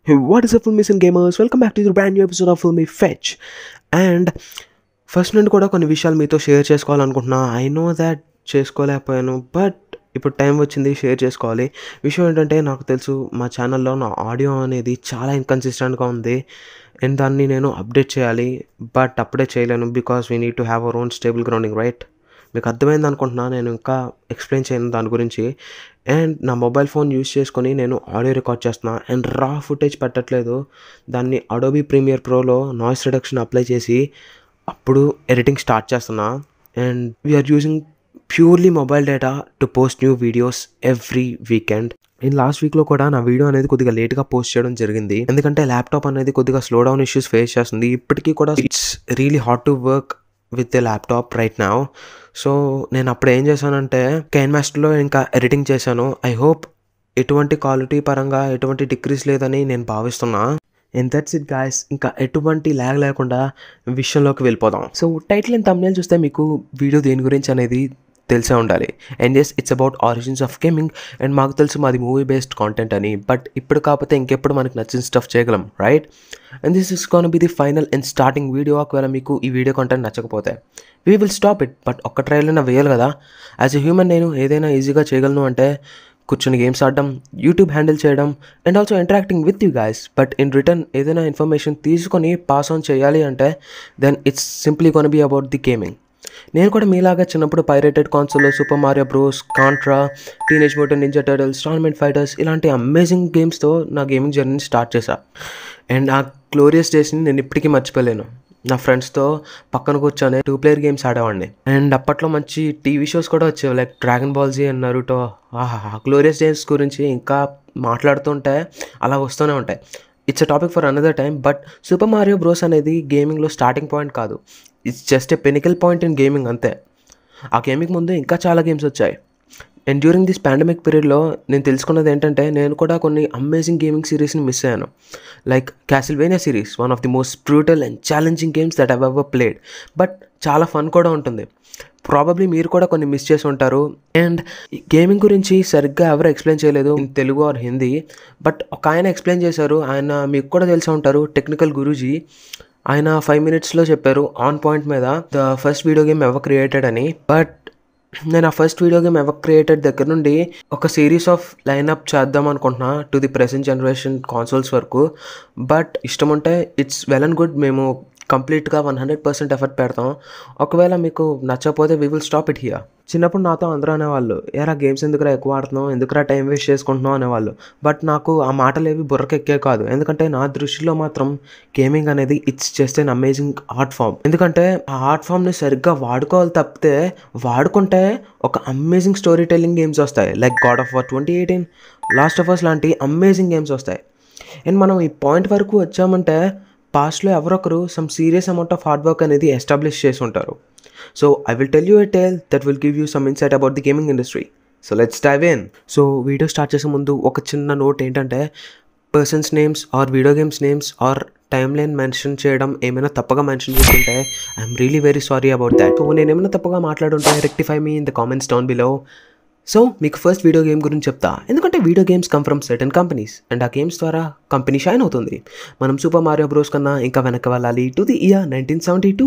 What is up, filmies and gamers? Welcome back to the brand new episode of Filmy Fetch. And first నుండి కూడా కొన్ని విషయాలు మీతో share చేసుకోవాలనుకుంటున్నా. I know that చేసుకోలేకపోయాను, but ఇప్పుడు టైం వచ్చింది షేర్ చేసుకోవాలి. విషయం ఏంటంటే, నాకు తెలుసు మా ఛానల్లో నా ఆడియో అనేది చాలా ఇన్కన్సిస్టెంట్గా ఉంది అండ్ దాన్ని నేను అప్డేట్ చేయాలి. బట్ అప్పుడే చేయలేను because we need to have our own stable grounding, right? మీకు అర్థమైంది అనుకుంటున్నా. నేను ఇంకా ఎక్స్ప్లెయిన్ చేయను దాని గురించి. అండ్ నా మొబైల్ ఫోన్ యూస్ చేసుకొని నేను ఆడియో రికార్డ్ చేస్తున్నా అండ్ రా ఫుటేజ్ పెట్టట్లేదు. దాన్ని అడోబీ ప్రీమియర్ ప్రోలో నాయిస్ రిడక్షన్ అప్లై చేసి అప్పుడు ఎడిటింగ్ స్టార్ట్ చేస్తున్నా. And we're using purely mobile data to post new videos every weekend. నేను లాస్ట్ వీక్లో కూడా నా వీడియో అనేది కొద్దిగా లేట్గా పోస్ట్ చేయడం జరిగింది, ఎందుకంటే ల్యాప్టాప్ అనేది కొద్దిగా స్లో డౌన్ ఇష్యూస్ ఫేస్ చేస్తుంది. ఇప్పటికీ కూడా it's really hard to work with the laptop right now. So నేను అప్పుడు ఏం చేశానంటే కైన్మాస్టర్లో ఇంకా ఎడిటింగ్ చేశాను. ఐ హోప్ ఎటువంటి క్వాలిటీ పరంగా ఎటువంటి డిక్రీస్ లేదని నేను భావిస్తున్నా. And that's it guys. ఇంకా ఎటువంటి ల్యాగ్ లేకుండా విషయంలోకి వెళ్ళిపోదాం. సో టైటిల్ అండ్ థంబ్నెయిల్ చూస్తే మీకు వీడియో దేని గురించి అనేది తెలిసే ఉండాలి. And yes, it's about origins of gaming. And మాకు తెలుసు మాది మూవీ బేస్డ్ కాంటెంట్ అని, బట్ ఇప్పుడు కాకపోతే ఇంకెప్పుడు మనకి నచ్చిన స్టఫ్ చేయగలం, right? And this is gonna be the final and starting video. ఒకవేళ మీకు ఈ వీడియో కంటెంట్ నచ్చకపోతే we will stop it, but ఒక్క ట్రైలైనా వేయాలి కదా. యాజ్ ఎ హ్యూమన్ నేను ఏదైనా ఈజీగా చేయగలను అంటే కూర్చొని గేమ్స్ ఆడడం, యూట్యూబ్ హ్యాండిల్ చేయడం and also interacting with you guys. But in return ఏదైనా ఇన్ఫర్మేషన్ తీసుకొని పాస్ ఆన్ చేయాలి అంటే then it's simply gonna be about the gaming. నేను కూడా మీలాగా చిన్నప్పుడు పైరేటెడ్ కాన్సోల్లో Super Mario Bros, Contra, Teenage Mutant Ninja Turtles, Tournament Fighters ఇలాంటి అమేజింగ్ గేమ్స్తో నా గేమింగ్ జర్నీని స్టార్ట్ చేశా. అండ్ ఆ గ్లోరియస్ డేస్ని నేను ఇప్పటికీ మర్చిపోలేను. నా ఫ్రెండ్స్తో పక్కన కూర్చొని 2-player గేమ్స్ ఆడేవాడిని. అండ్ అప్పట్లో మంచి టీవీ షోస్ కూడా వచ్చేవి, like Dragon Ball Z and Naruto. Glorious days గురించి ఇంకా మాట్లాడుతుంటే అలా వస్తూనే ఉంటాయి. It's a topic for another time. But Super Mario Bros అనేది గేమింగ్లో స్టార్టింగ్ పాయింట్ కాదు, it's just a pinnacle point in gaming అంతే. ఆ గేమింగ్ ముందు ఇంకా చాలా గేమ్స్ వచ్చాయి. అండ్ డ్యూరింగ్ దిస్ పాండమిక్ పీరియడ్లో నేను తెలుసుకున్నది ఏంటంటే, నేను కూడా కొన్ని అమేజింగ్ గేమింగ్ సిరీస్ని మిస్ అయ్యాను. Like Castlevania series, one of the most brutal and challenging games that I've ever played. But చాలా ఫన్ కూడా ఉంటుంది. ప్రాబబ్లీ మీరు కూడా కొన్ని మిస్ చేసి ఉంటారు. అండ్ గేమింగ్ గురించి సరిగ్గా ఎవరు ఎక్స్ప్లెయిన్ చేయలేదు in Telugu or Hindi, but ఒక ఆయన ఎక్స్ప్లెయిన్ చేశారు. ఆయన మీకు కూడా తెలిసి ఉంటారు, టెక్నికల్ గురూజీ. ఆయన 5 minutesలో చెప్పారు ఆన్ పాయింట్ మీద the first video game ever created అని. బట్ నేను ఆ first video game ever created దగ్గర నుండి ఒక సిరీస్ ఆఫ్ లైన్అప్ చేద్దాం అనుకుంటున్నా to the present generation consoles వరకు. బట్ ఇష్టం ఉంటే ఇట్స్ వెల్ అండ్ గుడ్, మేము కంప్లీట్గా 100% ఎఫర్ట్ పెడతాం. ఒకవేళ మీకు నచ్చకపోతే we will stop it here. చిన్నప్పుడు నాతో అందరూ అనేవాళ్ళు, ఏరా గేమ్స్ ఎందుకురా ఎక్కువ ఆడుతున్నావు, ఎందుకురా టైం వేస్ట్ చేసుకుంటున్నావు అనేవాళ్ళు. బట్ నాకు ఆ మాటలు ఏవి బుర్రకెక్కే కాదు, ఎందుకంటే నా దృష్టిలో మాత్రం గేమింగ్ అనేది it's just an amazing art form. ఎందుకంటే ఆ ఆర్ట్ ఫామ్ని సరిగ్గా వాడుకోవాలి తప్పితే, వాడుకుంటే ఒక అమేజింగ్ స్టోరీ టెల్లింగ్ గేమ్స్ వస్తాయి, like God of War 2018, Last of Us లాంటి అమేజింగ్ గేమ్స్ వస్తాయి. అండ్ మనం ఈ పాయింట్ వరకు వచ్చామంటే పాస్ట్లో ఎవరొకరు some serious amount of hard work అనేది ఎస్టాబ్లిష్ చేసి ఉంటారు. So I will tell you a tale that will give you some insight about the gaming industry. So let's dive in. So video start చేసే ముందు ఒక చిన్న note ఏంటంటే, person's names or video games names or timeline mention చేయడం ఏమైనా తప్పగా mention చేస్తుంటే I'm really very sorry about that. So నేను ఏమైనా తప్పగా మాట్లాడుంటే rectify me in the comments down below. So మీకు ఫస్ట్ వీడియో గేమ్ గురించి చెప్తా, ఎందుకంటే video games come from certain companies and ఆ గేమ్స్ ద్వారా కంపెనీ షైన్ అవుతుంది. మనం సూపర్ మారియో బ్రోస్ కన్నా ఇంకా వెనక్కి వెళ్ళాలి to the year 1972.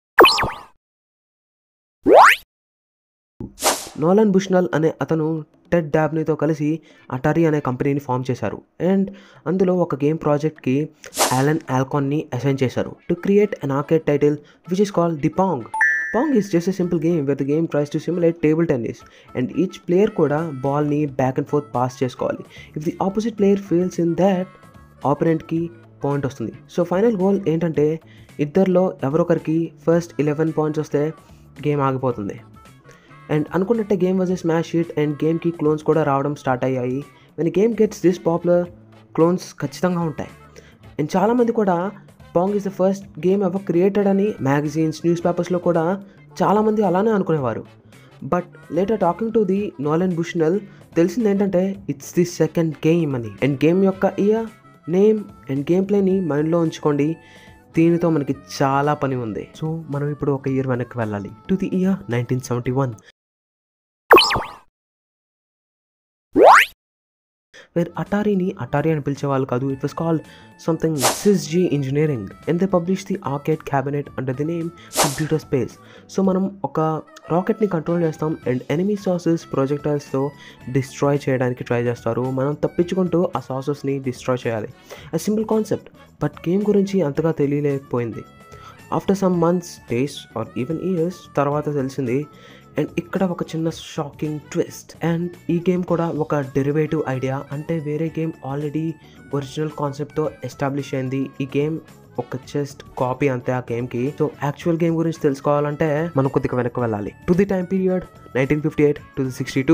Nolan Bushnell అనే అతను టెడ్ డాబ్నీతో కలిసి అటారీ అనే కంపెనీని ఫామ్ చేశారు. అండ్ అందులో ఒక గేమ్ ప్రాజెక్ట్కి అలన్ ఆల్కాన్ని అసైన్ చేశారు to create an arcade title which is called the Pong. Pong is just a simple game where the game tries to simulate table tennis and each player కూడా బాల్ని back and forth pass చేసుకోవాలి. If the opposite player fails in that, ఆపోనెంట్కి point వస్తుంది. So final goal ఏంటంటే ఇద్దరిలో ఎవరొకరికి first 11 points వస్తే game ఆగిపోతుంది. అండ్ అనుకున్నట్టే game was a smash hit and గేమ్కి క్లోన్స్ కూడా రావడం స్టార్ట్ అయ్యాయి. When game gets this popular, clones ఖచ్చితంగా ఉంటాయి. అండ్ చాలామంది కూడా Pong is the first game ever created అని మ్యాగజైన్స్, న్యూస్ పేపర్స్లో కూడా చాలామంది అలానే అనుకునేవారు. But later talking to the Nolan Bushnell తెలిసింది ఏంటంటే ఇట్స్ ది సెకండ్ గేమ్ అని. అండ్ గేమ్ యొక్క ఇయర్, నేమ్ అండ్ గేమ్ ప్లేని మైండ్లో ఉంచుకోండి, దీనితో మనకి చాలా పని ఉంది. సో మనం ఇప్పుడు ఒక ఇయర్ వెనక్కి వెళ్ళాలి టు ది ఇయర్ 1971. వేర్ అటారీని అటారీ అని పిలిచేవాళ్ళు కాదు. It was called something SISG engineering and they publish the arcade cabinet under the name Computer Space. So మనం ఒక రాకెట్ని కంట్రోల్ చేస్తాం అండ్ ఎనిమీ సాసెస్ ప్రొజెక్టైల్స్తో డిస్ట్రాయ్ చేయడానికి ట్రై చేస్తారు. మనం తప్పించుకుంటూ ఆ సాసెస్ని డిస్ట్రాయ్ చేయాలి. a simple concept, but game గురించి అంతగా తెలియలేకపోయింది. After some months, days or even years తర్వాత తెలిసింది. అండ్ ఇక్కడ ఒక చిన్న షాకింగ్ ట్విస్ట్. అండ్ ఈ గేమ్ కూడా ఒక డెరివేటివ్ ఐడియా, అంటే వేరే గేమ్ ఆల్రెడీ ఒరిజినల్ కాన్సెప్ట్తో ఎస్టాబ్లిష్ అయింది. ఈ గేమ్ ఒక జస్ట్ కాపీ అంతే ఆ గేమ్కి. సో యాక్చువల్ గేమ్ గురించి తెలుసుకోవాలంటే మనం కొద్దిగా వెనక్కి వెళ్ళాలి to the time period 1958 to the 62.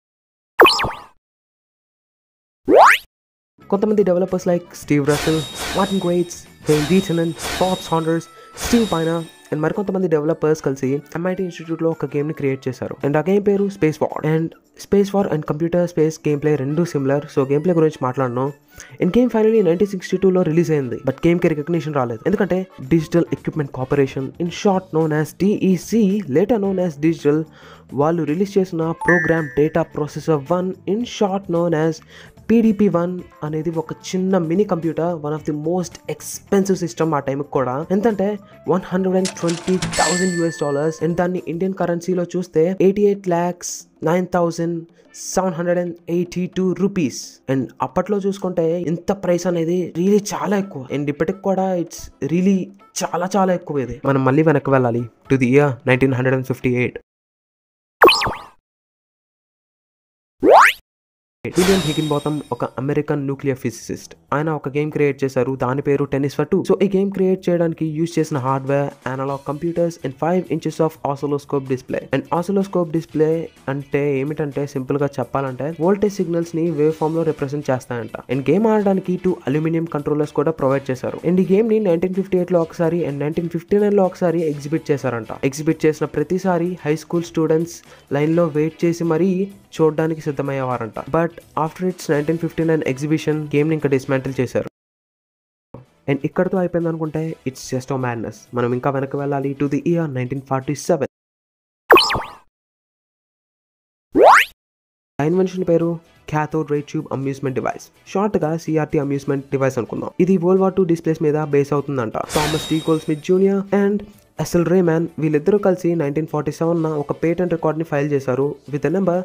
కొంతమంది developers like Steve Russell, Martin Graetz, Wayne Wiitanen, Bob Saunders, Steve Piner and మరికొంతమంది డెవలపర్స్ కలిసి MIT ఇన్స్టిట్యూట్లో ఒక గేమ్ని క్రియేట్ చేశారు. అండ్ ఆ గేమ్ పేరు Spacewar. And Spacewar and Computer Space gameplay రెండు సిమిలర్. సో గేమ్ ప్లే గురించి మాట్లాడను. అండ్ గేమ్ ఫైనలీ 1962లో రిలీజ్ అయింది. బట్ గేమ్కి రికగ్నిషన్ రాలేదు, ఎందుకంటే Digital Equipment Corporation, in short known as DEC, later known as Digital, వాళ్ళు రిలీజ్ చేసిన program data processor 1, in short known as PDP-1 అనేది ఒక చిన్న mini computer, one of the most expensive system ఆ టైంకి కూడా. ఎంతంటే $120,000 అండ్ దాన్ని ఇండియన్ కరెన్సీలో చూస్తే 88,09,782 రూపీస్. అండ్ అప్పట్లో చూసుకుంటే ఇంత ప్రైస్ అనేది రియలీ చాలా ఎక్కువ. అండ్ ఇప్పటికి కూడా ఇట్స్ రియలీ చాలా చాలా ఎక్కువ. ఇది మనం మళ్ళీ వెనక్కి వెళ్ళాలి to the year 1958. William Higinbotham ఒక అమెరికన్ న్యూక్లియర్ ఫిజిసిస్ట్. ఆయన ఒక గేమ్ క్రియేట్ చేశారు, దాని పేరు టెన్నిస్ ఫర్ 2. సో ఈ గేమ్ క్రియేట్ చేయడానికి యూజ్ చేసిన hardware, analogue computers and 5 inches of oscilloscope display. And oscilloscope display అంటే ఏమిటంటే సింపుల్ గా చెప్పాలంటే వోల్టేజ్ సిగ్నల్స్ ని వేవ్ ఫామ్ లో రిప్రజెంట్ చేస్తాయంట. అండ్ గేమ్ ఆడడానికి 2 అల్యూమినియం కంట్రోలర్స్ కూడా ప్రొవైడ్ చేశారు. అండ్ ఈ గేమ్ ని 1958 లో ఒకసారి అండ్ 1959 లో ఒకసారి ఎగ్జిబిట్ చేశారంట. ఎగ్జిబిట్ చేసిన ప్రతిసారి హై స్కూల్ స్టూడెంట్స్ లైన్ లో వెయిట్ చేసి మరీ చూడడానికి సిద్ధమయ్యేవారంట. But after it's 1959 exhibition game ని ఇంకా డిస్మాంటిల్ చేశారు. అండ్ ఇక్కడతో అయిపోయింది అనుకుంటే ఇట్స్ జస్ట్ ఓ మ్యాడ్నెస్. మనం ఇంకా వెనక్కి వెళ్ళాలి టు ది ఇయర్ 1947. ఆ ఇన్వెన్షన్ పేరు cathode ray tube amusement device, short గా CRT అమ్యూస్మెంట్ డివైస్ అనుకుందాం. ఇది World War II డిస్ప్లేస్ మీద బేస్ అవుతుందంట. Thomas T. Goldsmith junior and SL Rayman వీళ్ళిద్దరూ కలిసి 1947 ఒక పేటెంట్ రికార్డ్ ని ఫైల్ చేశారు విత్ నెంబర్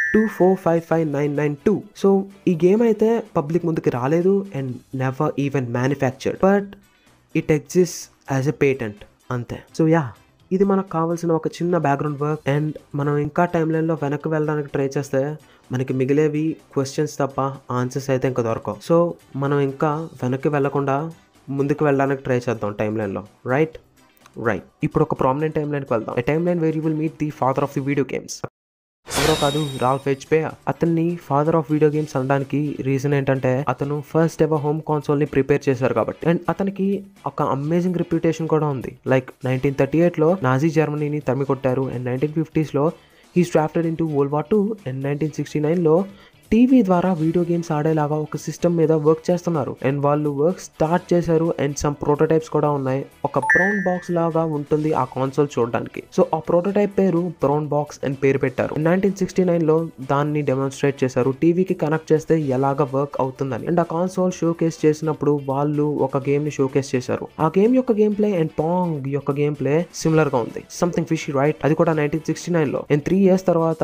2455992. సో ఈ గేమ్ అయితే పబ్లిక్ ముందుకి రాలేదు and never even manufactured, but it exist as a patent అంతే. సో యా, ఇది మనకు కావాల్సిన ఒక చిన్న బ్యాక్గ్రౌండ్ వర్క్. అండ్ మనం ఇంకా టైం లైన్లో వెనక్కి వెళ్ళడానికి ట్రై చేస్తే మనకి మిగిలేవి క్వశ్చన్స్ తప్ప ఆన్సర్స్ అయితే ఇంకా దొరకవు. సో మనం ఇంకా వెనక్కి వెళ్ళకుండా ముందుకు వెళ్ళడానికి ట్రై చేద్దాం టైం లైన్లో. రైట్. ఇప్పుడు ఒక ప్రామినెంట్ టైం లైన్కి వెళ్దాం. A timeline where you will meet the father of the video games. ఎవరో కాదు, రాల్ఫ్ HP. అతన్ని ఫాదర్ ఆఫ్ వీడియో గేమ్స్ అనడానికి రీజన్ ఏంటంటే అతను ఫస్ట్ ఎవర్ హోమ్ కాన్సోల్ ని ప్రిపేర్ చేశారు కాబట్టి. అండ్ అతనికి ఒక అమేజింగ్ రిప్యుటేషన్ కూడా ఉంది. లైక్ 1938 లో నాజీ జర్మనీని తరిమి కొట్టారు అండ్ 1950s లో he's drafted into World War II and 1969 లో టీవీ ద్వారా వీడియో గేమ్స్ ఆడేలాగా ఒక సిస్టమ్ మీద వర్క్ చేస్తున్నారు. అండ్ వాళ్ళు వర్క్ స్టార్ట్ చేశారు అండ్ సమ్ ప్రోటోటైప్స్ కూడా ఉన్నాయి. ఒక బ్రౌన్ బాక్స్ లాగా ఉంటుంది ఆ కాన్సోల్ చూడడానికి. సో ఆ ప్రోటోటైప్ పేరు బ్రౌన్ బాక్స్ అని పేరు పెట్టారు. 1969 లో దాన్ని డెమాన్స్ట్రేట్ చేశారు, టీవీకి కనెక్ట్ చేస్తే ఎలాగ వర్క్ అవుతుందని. అండ్ ఆ కాన్సోల్ షోకేస్ చేసినప్పుడు వాళ్ళు ఒక గేమ్ ని షోకేస్ చేశారు. ఆ గేమ్ యొక్క గేమ్ ప్లే అండ్ పాంగ్ యొక్క గేమ్ ప్లే సిమిలర్ గా ఉంది. Something fishy, right? అది కూడా 1969 లో. అండ్ 3 years తర్వాత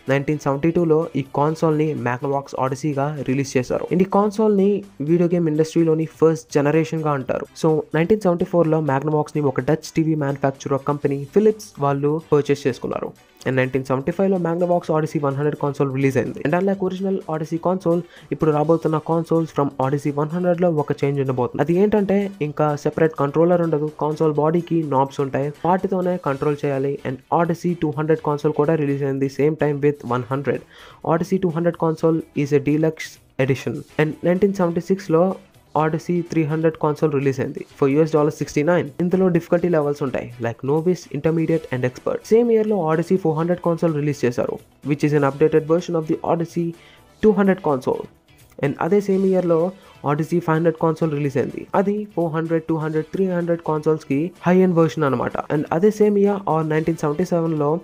1972 లో ఈ కాన్సోల్ ని మ్యాగ్నవాక్స్ ఆడిసీగా రిలీజ్ చేశారు. ఈ కాన్సోల్ ని వీడియో గేమ్ ఇండస్ట్రీలోని ఫస్ట్ జనరేషన్ గా అంటారు. సో 1974 లో మ్యాగ్నవాక్స్ ని ఒక Dutch TV manufacturer company Philips వాళ్ళు పర్చేస్ చేసుకున్నారు. అండ్ 1975 లో మ్యాగ్నవాక్స్ ఆడిసీ 100 కాన్సోల్ రిలీజ్ అయింది. And unlike original Odyssey console, ఇప్పుడు రాబోతున్న కాన్సోల్స్ ఫ్రమ్ ఆడిసీ 100 లో ఒక చేంజ్ ఉండబోతుంది. అది ఏంటంటే ఇంకా సెపరేట్ కంట్రోలర్ ఉండదు. కాన్సోల్ బాడీకి నాబ్స్ ఉంటాయి, వాటితోనే కంట్రోల్ చేయాలి. అండ్ ఆడిసీ 200 కాన్సోల్ కూడా రిలీజ్ అయింది same time with 100. Odyssey 200 console is a deluxe edition. And 1976 లో ఆడిసీ 300 కాన్సోల్ రిలీజ్ అయింది ఫర్ $69. ఇందులో డిఫికల్టీ లెవెల్స్ ఉంటాయి like novice, intermediate and expert. Same year లో ఆడిసీ 400 కాన్సోల్ రిలీజ్ చేశారు which is an updated version of the Odyssey 200 console. And అదే same year లో Odyssey 500 console release అయింది. అది 400, 200, 300 consoles కి హై ఎండ్ వర్షన్ అనమాట. And అదే సేమ్ ఇయర్ ఆర్ 1977 లో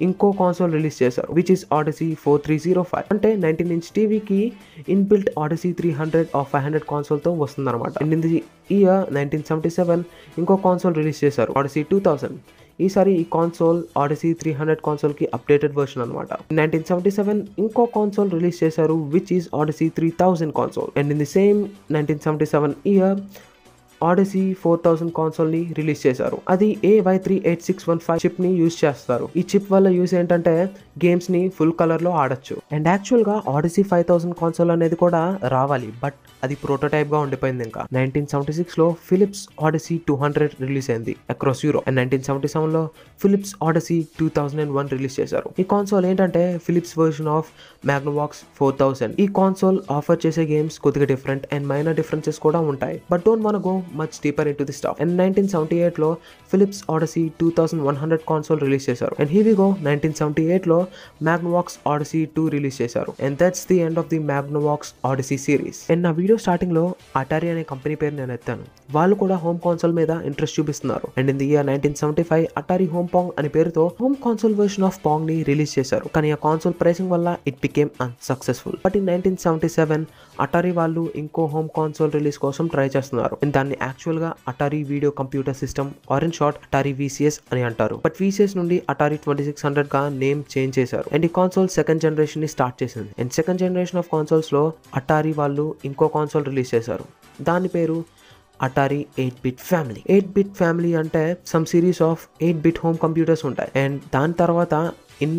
ఇంకో కాన్సోల్ రిలీజ్ చేశారు విచ్ ఇస్ ఆడిసీ 4305. అంటే 19-inch టీవీకి ఇన్బిల్ట్ ఆడిసీ 300 or 500 కాన్సోల్తో వస్తుందన్నమాట. అండ్ ఇన్ ది ఇయర్ 1977 ఇంకో కాన్సోల్ రిలీజ్ చేశారు ఆడిసీ 2000. ఈసారి ఈ కాన్సోల్ ఆడిసీ 300 కాన్సోల్కి అప్డేటెడ్ వర్షన్ అనమాట. 1977 ఇంకో కాన్సోల్ రిలీజ్ చేశారు which is Odyssey 3000 console. And in the same 1977 year Odyssey 4000 console ని రిలీజ్ చేశారు. అది AY38615 చిప్ ని యూజ్ చేస్తారు. ఈ చిప్ వల్ల యూజ్ ఏంటంటే గేమ్స్ ని ఫుల్ కలర్ లో ఆడొచ్చు. అండ్ యాక్చువల్ గా ఆడిసీ 5000 కాన్సోల్ అనేది కూడా రావాలి, బట్ అది ప్రోటోటైప్ గా ఉండిపోయింది. ఇంకా 1976 లో ఫిలిప్స్ ఆడిసీ 200 రిలీజ్ అయింది అక్రాస్ యూరోప్. అండ్ 1977 లో ఫిలిప్స్ ఆడిసీ 2001 రిలీజ్ చేశారు. ఈ కాన్సోల్ ఏంటంటే ఫిలిప్స్ వర్షన్ ఆఫ్ మ్యాగ్నోవాక్స్ 4000. ఈ కాన్సోల్ ఆఫర్ చేసే గేమ్స్ కొద్దిగా డిఫరెంట్ అండ్ మైనర్ డిఫరెన్సెస్ కూడా ఉంటాయి, but don't want go much deeper into the stuff. And 1978 లో Philips Odyssey 2100 console రిలీజ్ చేశారు. And here we go, 1978 లో Magnavox Odyssey 2 రిలీజ్ చేశారు. And that's the end of the Magnavox Odyssey series. And నా video starting లో Atari అనే company పేరు నేను ఎత్తాను. వాళ్ళు కూడా హోమ్ కాన్సోల్ మీద ఇంట్రెస్ట్ చూపిస్తున్నారు. And in the year 1975 Atari home Pong అనే పేరుతో home console version of Pong ని రిలీజ్ చేశారు. కానీ ఆ కాన్సోల్ ప్రైసింగ్ వల్ల it became unsuccessful. But in 1977 Atari వాళ్ళు ఇంకో హోమ్ కాన్సోల్ రిలీజ్ కోసం ట్రై చేస్తున్నారు. అండ్ దాన్ని యాక్చువల్ గా Atari video computer system or in short Attari VCS అని అంటారు. బట్ VCS నుండి అటారీ 2600 గా నేమ్ చేంజ్ చేశారు. అండ్ ఈ కాన్సోల్ సెకండ్ జనరేషన్ ని స్టార్ట్ చేసింది. And second generation of consoles లో అటారీ వాళ్ళు ఇంకో కాన్సోల్ రిలీజ్ చేశారు. దాని పేరు Atari 8-bit family. 8-bit family అంటే some series of 8-bit home computers ఉంటాయి. అండ్ దాని తర్వాత ఇన్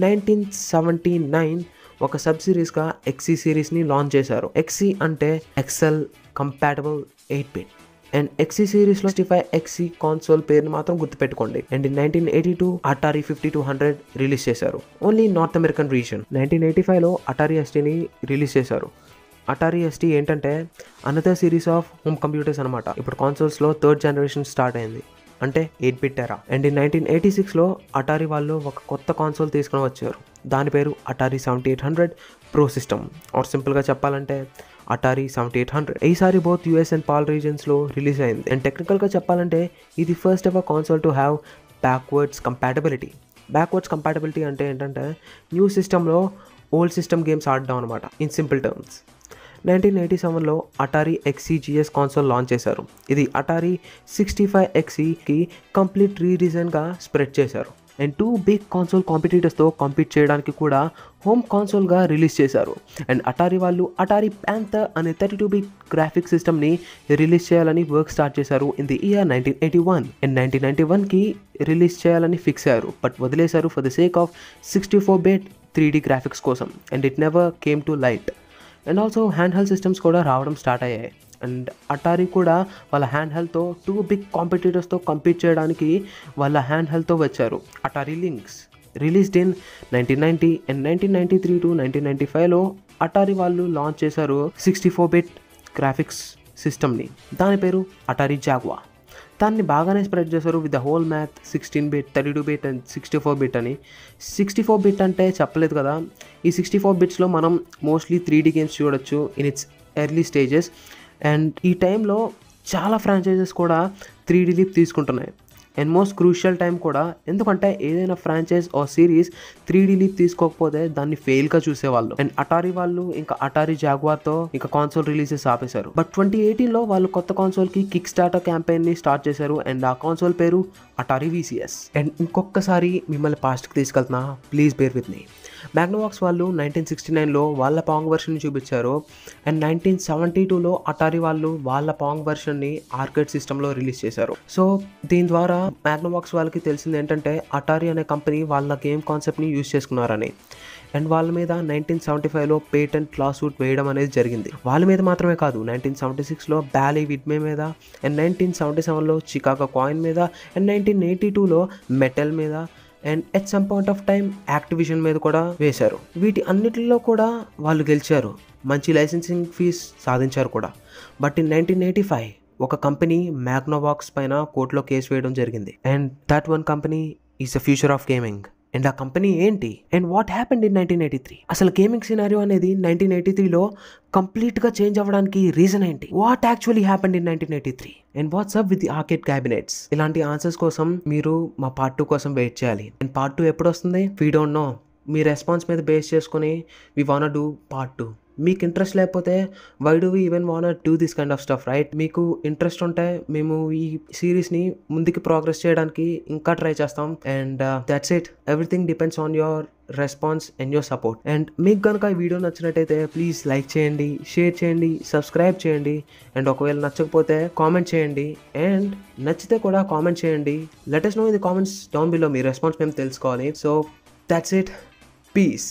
1979 ఒక సబ్ సిరీస్ గా XE సిరీస్ ని లాంచ్ చేశారు. XE అంటే excel compatible 8-bit. And XE series లో 65XE కాన్సోల్ పేరుని మాత్రం గుర్తుపెట్టుకోండి. అండ్ ఇన్ 1982 అటారీ 5200 రిలీజ్ చేశారు ఓన్లీ నార్త్ అమెరికన్ రీజన్. 1985 లో అటారీ ST ని రిలీజ్ చేశారు. అటారీ ST ఏంటంటే another series of home computers అనమాట. ఇప్పుడు కాన్సోల్స్ లో థర్డ్ జనరేషన్ స్టార్ట్ అయింది, అంటే 8-bit ఎరా. అండ్ ఇన్ 1986 లో అటారీ వాళ్ళు ఒక కొత్త కాన్సోల్ తీసుకుని వచ్చారు. దాని పేరు Atari 7800 pro system, or simple గా చెప్పాలంటే అటారీ 7800. ఈసారి both US and PAL regions లో రిలీజ్ అయింది. అండ్ టెక్నికల్ గా చెప్పాలంటే ఇది first ever console to have backwards compatibility. Backwards compatibility అంటే ఏంటంటే న్యూ సిస్టంలో ఓల్డ్ సిస్టమ్ గేమ్స్ ఆడడం అనమాట ఇన్ సింపుల్ టర్మ్స్. 1987 లో అటారీ XE కాన్సోల్ లాంచ్ చేశారు. ఇది అటారీ 65XEకి కంప్లీట్ రీడిజైన్గా స్ప్రెడ్ చేశారు. అండ్ 2 బిగ్ కాన్సోల్ కాంపిటీటర్స్తో కంపీట్ చేయడానికి కూడా హోమ్ కాన్సోల్గా రిలీజ్ చేశారు. అండ్ అటారీ వాళ్ళు అటారీ ప్యాంథర్ అనే 32-bit గ్రాఫిక్స్ సిస్టమ్ని రిలీజ్ చేయాలని వర్క్ స్టార్ట్ చేశారు ఇన్ ది ఇయర్ 1981. అండ్ 1991కి రిలీజ్ చేయాలని ఫిక్స్ అయ్యారు, బట్ వదిలేశారు for the sake of 64-bit 3D graphics కోసం. And it never came to light. And also hand held systems కూడా రావడం స్టార్ట్ అయ్యాయి. అండ్ అటారీ కూడా వాళ్ళ హ్యాండ్ హెల్డ్తో 2 బిగ్ కాంపిటీటర్స్తో కంపీట్ చేయడానికి వాళ్ళ హ్యాండ్ హెల్డ్తో వచ్చారు. Atari Lynx released in 1990. And 1993 to 1995లో అటారీ వాళ్ళు లాంచ్ చేశారు 64-bit గ్రాఫిక్స్ సిస్టమ్ని. దాని పేరు అటారీ జాగ్వా. దాన్ని బాగానే స్ప్రెడ్ చేశారు with the whole math 16-bit 32-bit and 64-bit అని. 64-bit అంటే చెప్పలేదు కదా, ఈ 64-bitsలో మనం మోస్ట్లీ 3D గేమ్స్ చూడొచ్చు in its early stages. And ఈ టైంలో చాలా ఫ్రాంచైజెస్ కూడా 3D లీప్ తీసుకుంటున్నాయి. అండ్ మోస్ట్ క్రూషియల్ టైం కూడా, ఎందుకంటే ఏదైనా franchise are series 3D leap తీసుకోకపోతే దాన్ని ఫెయిల్గా చూసేవాళ్ళు. అండ్ అటారీ వాళ్ళు ఇంకా అటారీ జాగ్వార్తో ఇంకా కాన్సోల్ రిలీజెస్ ఆపేశారు. బట్ 2018లో వాళ్ళు కొత్త కాన్సోల్కి కిక్ స్టార్టర్ క్యాంపెయిన్ని స్టార్ట్ చేశారు. అండ్ ఆ కాన్సోల్ పేరు అటారీ VCS. అండ్ ఇంకొకసారి మిమ్మల్ని పాస్ట్కి తీసుకెళ్తున్నా, please bear with me. Magnavox వాళ్ళు 1969లో వాళ్ళ పాంగ్ వర్షన్ని చూపించారు. అండ్ 1972లో అటారీ వాళ్ళు వాళ్ళ పాంగ్ వర్షన్ని ఆర్కేడ్ సిస్టంలో రిలీజ్ చేశారు. సో దీని ద్వారా మ్యాగ్నోవాక్స్ వాళ్ళకి తెలిసింది ఏంటంటే అటారీ అనే కంపెనీ వాళ్ళ గేమ్ కాన్సెప్ట్ని యూజ్ చేసుకున్నారని. అండ్ వాళ్ళ మీద 1975లో పేటెంట్ లా సూట్ వేయడం అనేది జరిగింది. వాళ్ళ మీద మాత్రమే కాదు, 1976లో బ్యాలీ విడ్మే మీద, అండ్ 1977లో చికాగో కాయిన్ మీద, అండ్ 1982లో మెటల్ మీద, and at some point of time Activision మీద కూడా వేశారు. వీటి అన్నిటిలో కూడా వాళ్ళు గెలిచారు, మంచి లైసెన్సింగ్ ఫీజ్ సాధించారు కూడా. బట్ ఇన్ 1985 ఒక కంపెనీ మ్యాగ్నోవాక్స్ పైన కోర్టులో కేసు వేయడం జరిగింది. And that one company is the future of gaming, and ఆ కంపెనీ ఏంటి, అండ్ వాట్ హ్యాపెండ్ ఇన్ 1983. అసలు గేమింగ్ సినారియో అనేది 1983లో కంప్లీట్గా చేంజ్ అవ్వడానికి రీజన్ ఏంటి, what actually happened in 1983 and what's up with arcade cabinets. ఇలాంటి ఆన్సర్స్ కోసం మీరు మా పార్ట్ 2 కోసం వెయిట్ చేయాలి. అండ్ పార్ట్ 2 ఎప్పుడు వస్తుంది, వీ డోంట్ నో. మీ రెస్పాన్స్ మీద బేస్ చేసుకుని వీ వాంట్ డూ పార్ట్ 2. మీకు ఇంట్రెస్ట్ లేకపోతే why do we even want do this kind of stuff, right? మీకు ఇంట్రెస్ట్ ఉంటే మేము ఈ సిరీస్ని ముందుకి ప్రోగ్రెస్ చేయడానికి ఇంకా ట్రై చేస్తాం. And that's it. Everything depends on your response and your support. And మీకు కనుక ఈ వీడియో నచ్చినట్టయితే ప్లీజ్ లైక్ చేయండి, షేర్ చేయండి, సబ్స్క్రైబ్ చేయండి. అండ్ ఒకవేళ నచ్చకపోతే కామెంట్ చేయండి, అండ్ నచ్చితే కూడా కామెంట్ చేయండి. Let us know in the comments down below. మీ రెస్పాన్స్ మేము తెలుసుకోవాలి. So that's it. పీస్.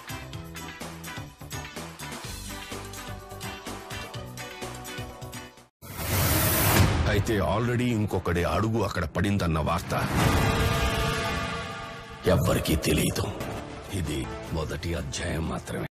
అయితే ఆల్రెడీ ఇంకొకటి అడుగు అక్కడ పడిందన్న వార్త ఎవ్వరికీ తెలియదు. ఇది మొదటి అధ్యాయం మాత్రమే.